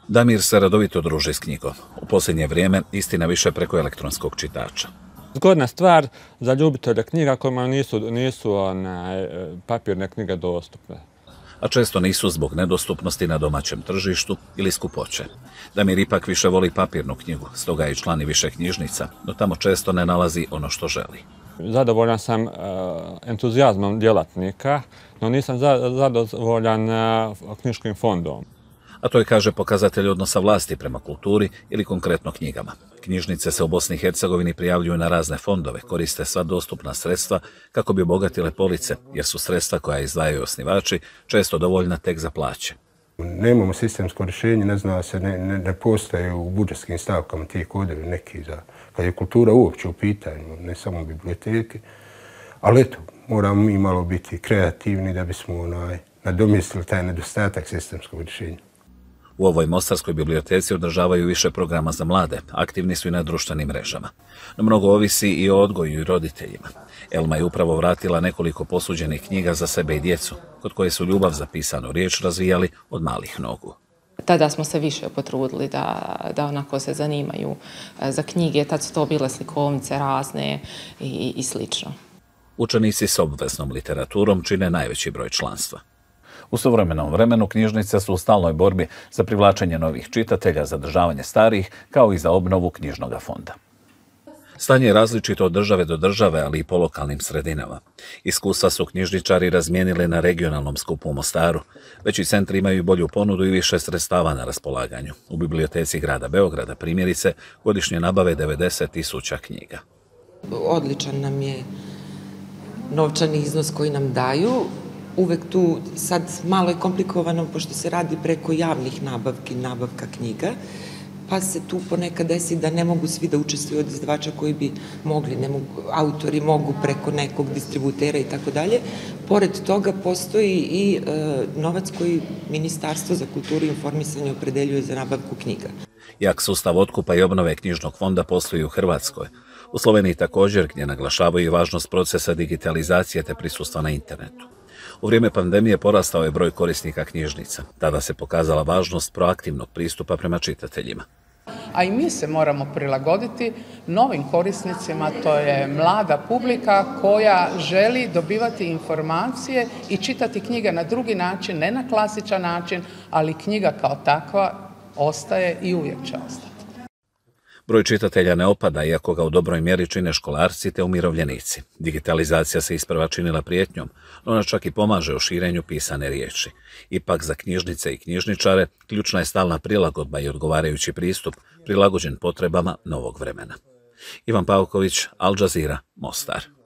Damir se redovito druži s knjigom. U posljednje vrijeme istina više preko elektronskog čitača. Zgodna stvar za ljubitelja knjiga kojima nisu papirne knjige dostupne. A često nisu zbog nedostupnosti na domaćem tržištu ili skupoće. Damir ipak više voli papirnu knjigu, stoga je i član više knjižnica, no tamo često ne nalazi ono što želi. Zadovoljan sam entuzijazmom djelatnika, no nisam zadovoljan knjiškim fondom. A to je, kaže, pokazatelj odnosa vlasti prema kulturi ili konkretno knjigama. Knjižnice se u Bosni i Hercegovini prijavljuju na razne fondove, koriste sva dostupna sredstva kako bi obogatile police, jer su sredstva koja izdvajaju osnivači često dovoljna tek za plaće. Nemamo sistemsko rješenje, ne zna se, ne postoje u budžetskim stavkama ti kodovi neki za, kad je kultura uopće u pitanju, ne samo biblioteke. Ali eto, moramo mi malo biti kreativni da bismo nadomjestili taj nedostatak sistemskog rješenja. U ovoj mostarskoj biblioteci održavaju više programa za mlade, aktivni su i na društvenim mrežama. No mnogo ovisi i o odgoju i roditeljima. Elma je upravo vratila nekoliko posuđenih knjiga za sebe i djecu, kod koje su ljubav za pisanu riječ razvijali od malih nogu. Tada smo se više potrudili da onako se zanimaju za knjige, tad su to bile slikovnice razne i slično. Učenici s obveznom literaturom čine najveći broj članstva. U suvremenom vremenu knjižnice su u stalnoj borbi za privlačenje novih čitatelja, zadržavanje starih, kao i za obnovu knjižnog fonda. Stanje je različito od države do države, ali i po lokalnim sredinama. Iskustva su knjižničari razmijenili na regionalnom skupu u Mostaru. Veći centri imaju bolju ponudu i više sredstava na raspolaganju. U biblioteci grada Beograda, primjerice, godišnje nabave 90.000 knjiga. Odličan nam je novčani iznos koji nam daju. Uvek tu sad malo je komplikovano pošto se radi preko javnih nabavki, nabavka knjiga, pa se tu ponekad desi da ne mogu svi da učestvuju od izdavača koji bi mogli, autori mogu preko nekog distributera i tako dalje. Pored toga postoji i novac koji Ministarstvo za kulturu i informisanje opredeljuje za nabavku knjiga. Jak sustav otkupa i obnove knjižnog fonda postoji u Hrvatskoj. U Sloveniji također, gdje naglašavaju i važnost procesa digitalizacije te prisustva na internetu. U vrijeme pandemije porastao je broj korisnika knjižnica. Tada se pokazala važnost proaktivnog pristupa prema čitateljima. A i mi se moramo prilagoditi novim korisnicima, to je mlada publika koja želi dobivati informacije i čitati knjige na drugi način, ne na klasičan način, ali knjiga kao takva ostaje i uvijek će ostati. Broj čitatelja ne opada, iako ga u dobroj mjeri čine školarci te umirovljenici. Digitalizacija se isprva činila prijetnjom, no ona čak i pomaže u širenju pisane riječi. Ipak za knjižnice i knjižničare ključna je stalna prilagodba i odgovarajući pristup, prilagođen potrebama novog vremena. Ivan Pavković, Al Jazeera, Mostar.